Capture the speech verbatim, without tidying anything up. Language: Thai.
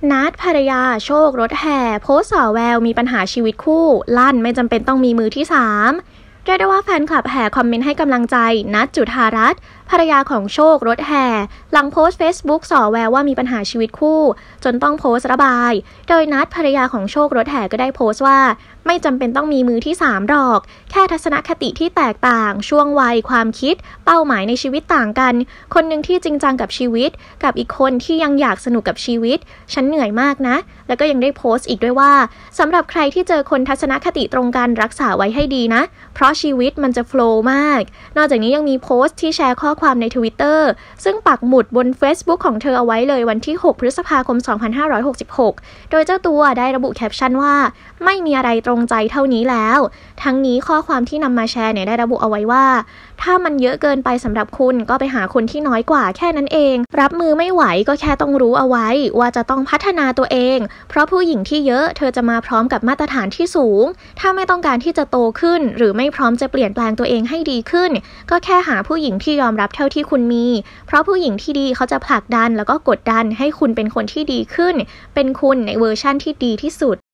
นัดภรรยาโชครถแห่โพสต์ส่อแววมีปัญหาชีวิตคู่ลั่นไม่จำเป็นต้องมีมือที่สามเรียกได้ว่าแฟนคลับแห่คอมเมนต์ให้กำลังใจนัดจุฑารัตน์ภรรยาของโชครถแห่หลังโพสต์ Facebook ส่อแววว่ามีปัญหาชีวิตคู่จนต้องโพสต์ระบายโดยนัดภรรยาของโชครถแห่ก็ได้โพสต์ว่าไม่จำเป็นต้องมีมือที่สามหรอกแค่ทัศนคติที่แตกต่างช่วงวัยความคิดเป้าหมายในชีวิตต่างกันคนหนึ่งที่จริงจังกับชีวิตกับอีกคนที่ยังอยากสนุกกับชีวิตฉันเหนื่อยมากนะแล้วก็ยังได้โพสต์อีกด้วยว่าสำหรับใครที่เจอคนทัศนคติตรงกันรักษาไว้ให้ดีนะเพราะชีวิตมันจะโฟลว์มากนอกจากนี้ยังมีโพสต์ที่แชร์ข้อความใน Twitter ซึ่งปักหมุดบน Facebook ของเธอเอาไว้เลยวันที่หกพฤษภาคมสองพันห้าร้อยหกสิบหกโดยเจ้าตัวได้ระบุแคปชั่นว่าไม่มีอะไรตรงใจเท่านี้แล้วทั้งนี้ข้อความที่นำมาแชร์เนี่ยได้ระบุเอาไว้ว่าถ้ามันเยอะเกินไปสำหรับคุณก็ไปหาคนที่น้อยกว่าแค่นั้นเองรับมือไม่ไหวก็แค่ต้องรู้เอาไว้ว่าจะต้องพัฒนาตัวเองเพราะผู้หญิงที่เยอะเธอจะมาพร้อมกับมาตรฐานที่สูงถ้าไม่ต้องการที่จะโตขึ้นหรือไม่พร้อมจะเปลี่ยนแปลงตัวเองให้ดีขึ้นก็แค่หาผู้หญิงที่ยอมรับเท่าที่คุณมีเพราะผู้หญิงที่ดีเขาจะผลักดันแล้วก็กดดันให้คุณเป็นคนที่ดีขึ้นเป็นคุณในเวอร์ชั่นที่ดีที่สุด